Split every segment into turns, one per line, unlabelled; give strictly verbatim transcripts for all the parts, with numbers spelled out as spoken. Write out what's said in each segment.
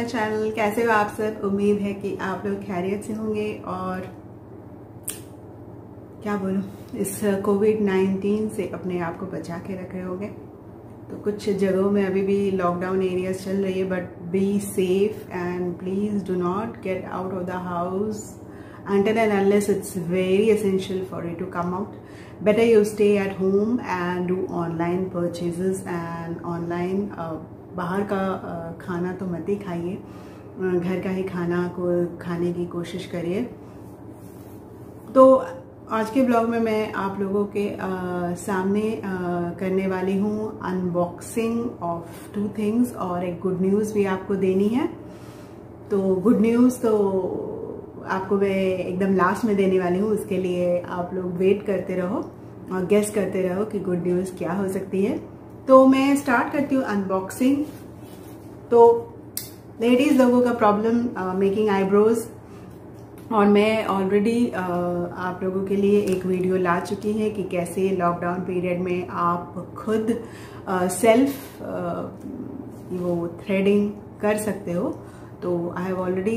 My channel. कैसे हो आप सब? उम्मीद है कि आप लोग खैरियत से होंगे और क्या बोलूं, इस कोविड नाइन्टीन से अपने आप को बचा के रख रहे होंगे। तो कुछ जगहों में अभी भी लॉकडाउन एरियाज चल रही है, but be safe and please do not get out of the house until and unless it's very essential for you to come out. Better you stay at home and do online purchases and online uh, बाहर का uh, खाना तो मत ही खाइए, uh, घर का ही खाना को खाने की कोशिश करिए। तो आज के ब्लॉग में मैं आप लोगों के uh, सामने uh, करने वाली हूँ अनबॉक्सिंग ऑफ टू थिंग्स और एक गुड न्यूज़ भी आपको देनी है। तो गुड न्यूज़ तो आपको मैं एकदम लास्ट में देने वाली हूँ, उसके लिए आप लोग वेट करते रहो और गेस करते रहो कि गुड न्यूज़ क्या हो सकती है। तो मैं स्टार्ट करती हूँ अनबॉक्सिंग। तो लेडीज़ लोगों का प्रॉब्लम मेकिंग आईब्रोज, और मैं ऑलरेडी uh, आप लोगों के लिए एक वीडियो ला चुकी है कि कैसे लॉकडाउन पीरियड में आप खुद सेल्फ uh, uh, वो थ्रेडिंग कर सकते हो। तो I have already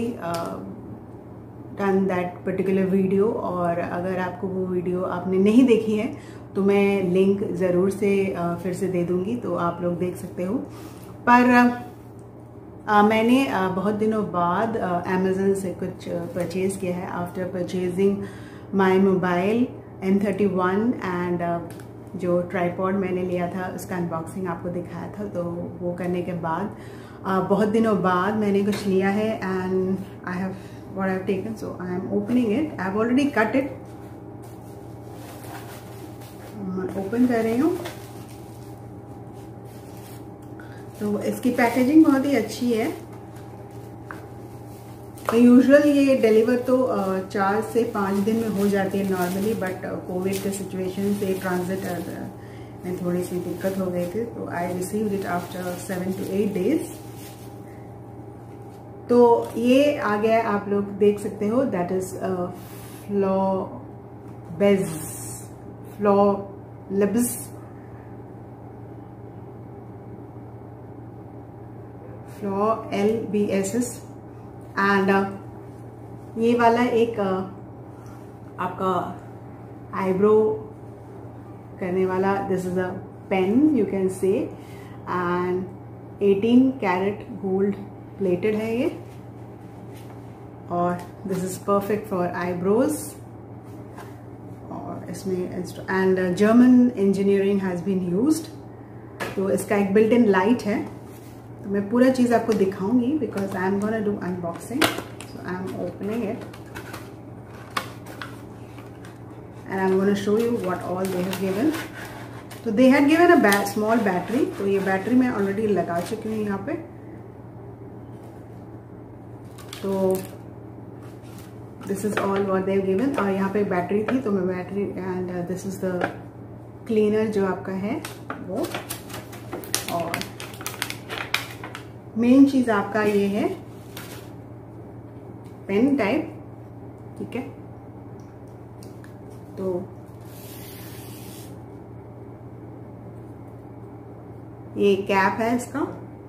done that particular video, और अगर आपको वो वीडियो आपने नहीं देखी है तो मैं लिंक ज़रूर से uh, फिर से दे दूँगी, तो आप लोग देख सकते हो। पर uh, मैंने uh, बहुत दिनों बाद अमेज़न uh, से कुछ परचेज़ uh, किया है। After purchasing my mobile M thirty one and जो ट्राईपॉड मैंने लिया था उसका अनबॉक्सिंग आपको दिखाया था, तो वो करने के बाद uh, बहुत दिनों बाद मैंने कुछ लिया है and I have what I've taken, so I am opening it. I've already cut it. मैं ओपन कर रही हूँ। तो इसकी पैकेजिंग बहुत ही अच्छी है। तो यूजुअल ये डिलीवर तो चार से पाँच दिन में हो जाती है नॉर्मली, बट कोविड के सिचुएशन से ट्रांजिट में थोड़ी सी दिक्कत हो गई थी, तो I received it after seven to eight days. तो ये आ गया, आप लोग देख सकते हो, that is flow beige flow libs flow L B S S and ये वाला एक uh, आपका आईब्रो करने वाला, this is a pen you can say, and eighteen carat gold plated है ये, और this is perfect for eyebrows. और इसमें and German engineering has been used. तो इसका एक बिल्ट इन लाइट है। तो मैं पूरा चीज़ आपको दिखाऊंगी because I am gonna do unboxing. So I am opening it and I am gonna show you what all they have given. तो they had given a small battery, तो ये बैटरी मैं ऑलरेडी लगा चुकी हूँ यहाँ पे। तो this is all what they have given, और यहाँ पे बैटरी थी तो मैं battery and this is the cleaner जो आपका है वो। और मेन चीज आपका ये है पेन टाइप, ठीक है। तो ये कैप है इसका,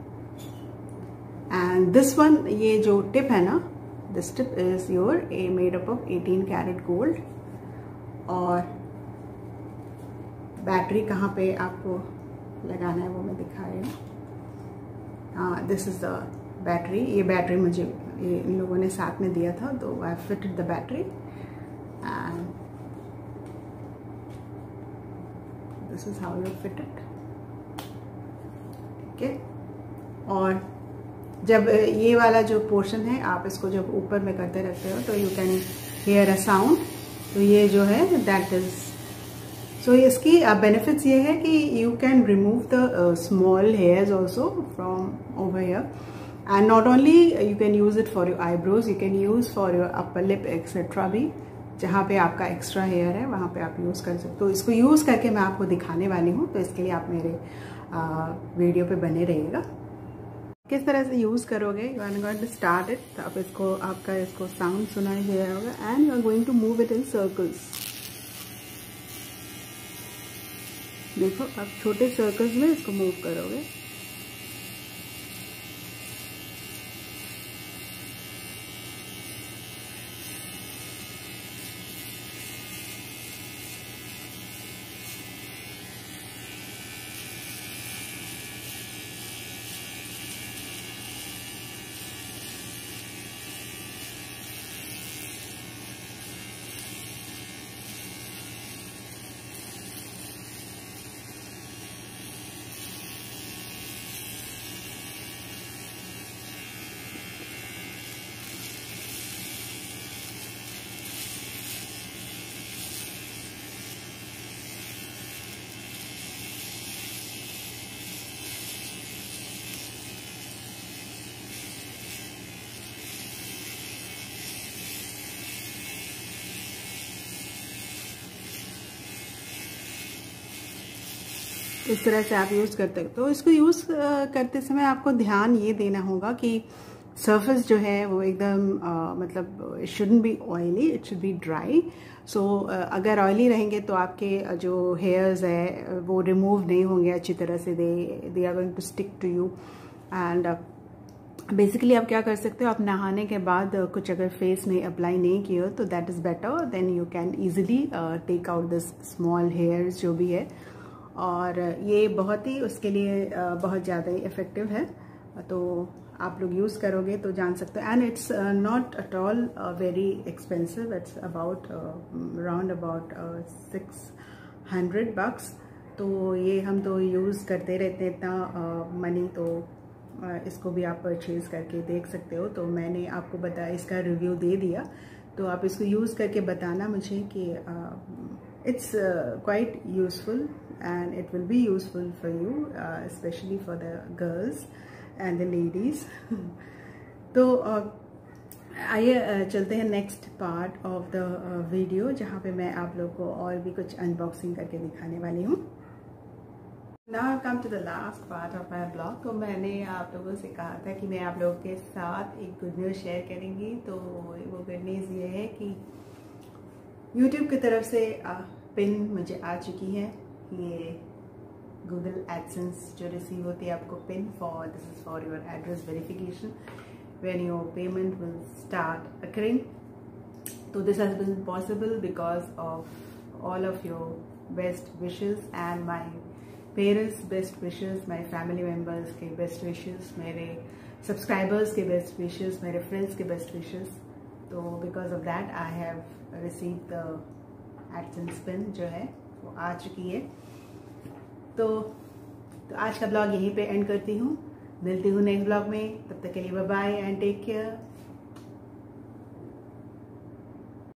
एंड दिस वन, ये जो टिप है ना, this tip is your a made up of eighteen carat gold. और बैटरी कहाँ पे आपको लगाना है वो मैं दिखा रही हूँ। हाँ, दिस इज द बैटरी। ये बैटरी मुझे ये इन लोगों ने साथ में दिया था, तो I fitted the battery and this is how you fit it, ठीक है। और जब ये वाला जो पोर्शन है आप इसको जब ऊपर में करते रहते हो तो you can hear a sound. तो ये जो है दैट इज, सो इसकी बेनिफिट्स ये है कि you can remove the small hairs also from over here, and not only you can use it for your eyebrows, you can use for your upper lip etcetera भी। जहाँ पे आपका extra hair है वहाँ पे आप यूज कर सकते हो। तो इसको यूज करके मैं आपको दिखाने वाली हूँ, तो इसके लिए आप मेरे आ, वीडियो पे बने रहिएगा। किस तरह से यूज़ करोगे, you are going to start it. तो आप इसको, आपका इसको साउंड सुनाई दे रहा होगा, and you are going to move it in circles. देखो, आप छोटे सर्कल्स में इसको मूव करोगे। इस तरह से आप यूज़ करते हो। तो इसको यूज़ करते समय आपको ध्यान ये देना होगा कि सरफेस जो है वो एकदम मतलब it shouldn't be oily, it should be dry. So अगर ऑयली रहेंगे तो आपके जो हेयर्स है वो रिमूव नहीं होंगे अच्छी तरह से, they they are going to stick to you. And basically आप क्या कर सकते हो, आप नहाने के बाद कुछ अगर फेस में अप्लाई नहीं किए हो तो that is better, then you can easily take out this small hairs जो भी है। और ये बहुत ही उसके लिए uh, बहुत ज़्यादा ही इफ़ेक्टिव है। तो आप लोग यूज़ करोगे तो जान सकते हो। And it's not at all very expensive, it's about round about six hundred bucks. तो ये हम तो यूज़ करते रहते हैं इतना मनी, uh, तो इसको भी आप परचेज़ करके देख सकते हो। तो मैंने आपको बताया, इसका रिव्यू दे दिया, तो आप इसको यूज़ करके बताना मुझे कि it's quite useful and it will be useful for you, specially for the girls and the ladies. तो आइए uh, चलते हैं next part of the video, जहाँ पे मैं आप लोग को और भी कुछ अनबॉक्सिंग करके दिखाने वाली हूँ। Now I've come to the last part of my blog। तो मैंने आप लोगों से कहा था कि मैं आप लोगों के साथ एक गुड न्यूज़ शेयर करेंगी। तो वो गुड न्यूज़ ये है कि YouTube की तरफ से पिन मुझे आ चुकी है। ये Google AdSense जो रिसीव होती है आपको pin for, this is for your address verification when your payment will start occurring. तो this has been possible because of all of your best wishes and my parents best wishes, my family members के best wishes, मेरे subscribers के best wishes, मेरे friends के best wishes. तो because of that I have receive the AdSense pin जो है वो आ चुकी है। तो, तो आज का ब्लॉग यहीं पे एंड करती हूँ, मिलती हूँ नेक्स्ट ब्लॉग में। तब तक के लिए bye bye and take care.